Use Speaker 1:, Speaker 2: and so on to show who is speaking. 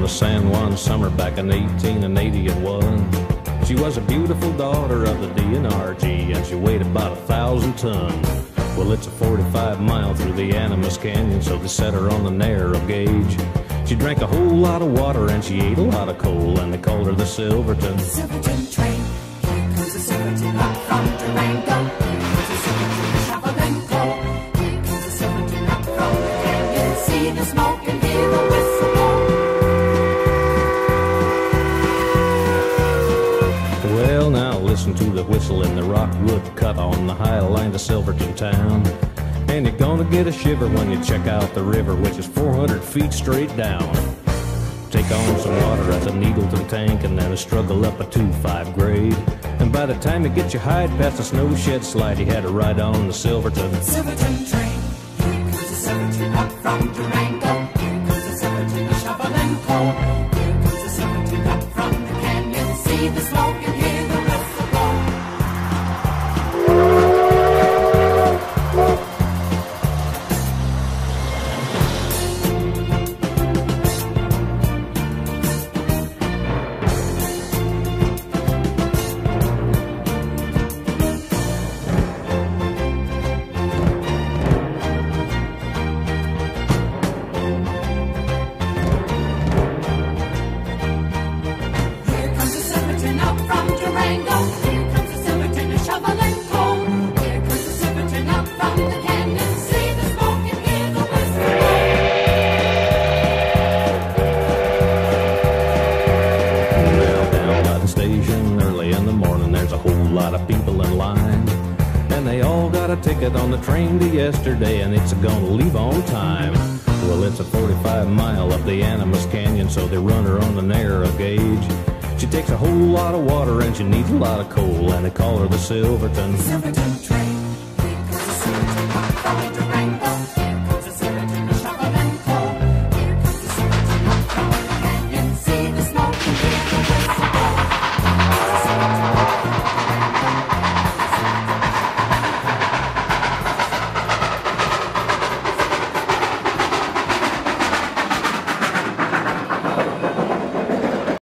Speaker 1: on a San Juan summer back in 1881. She was a beautiful daughter of the DNRG, and she weighed about 1,000 tons. Well, it's a 45-mile through the Animas Canyon, so they set her on the narrow gauge. She drank a whole lot of water and she ate a lot of coal, and they called her the Silverton.
Speaker 2: Silverton train, here comes the Silverton up from Durango. Here comes the Silverton, shovel and coal. Here comes the Silverton up from the canyon. See the smoke and hear the whistle blow.
Speaker 1: Well, now listen to the whistle in the rockwood cut on the high line to Silverton town. And you're gonna get a shiver when you check out the river, which is 400 feet straight down. Take on some water at the Needleton tank and then a struggle up a 2-5 grade. And by the time you get your hide past the snow shed slide, you had to ride on the Silverton.
Speaker 2: Silverton train, here comes the Silverton up from Durango. Here comes the Silverton, a shovel and coal. Here comes the Silverton up from the canyon. See the smoke and hear the whistle blow.
Speaker 1: Ticket on the train to yesterday, and it's gonna leave on time. Well, it's a 45-mile up the Animas Canyon, so they run her on the narrow gauge. She takes a whole lot of water and she needs a lot of coal, and they call her the Silverton.
Speaker 2: Silverton train.